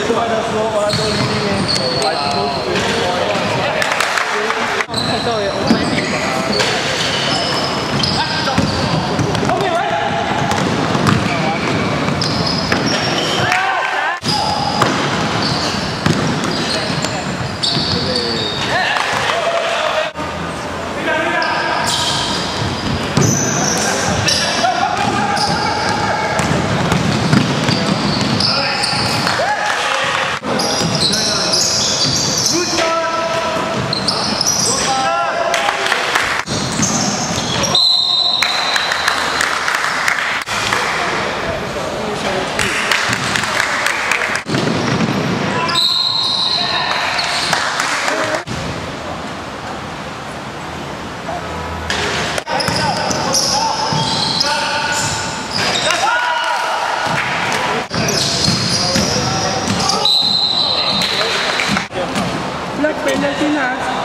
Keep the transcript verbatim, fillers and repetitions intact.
出来的时候把它都里面，把都水看到有我买没？后面来！ 那边的进来。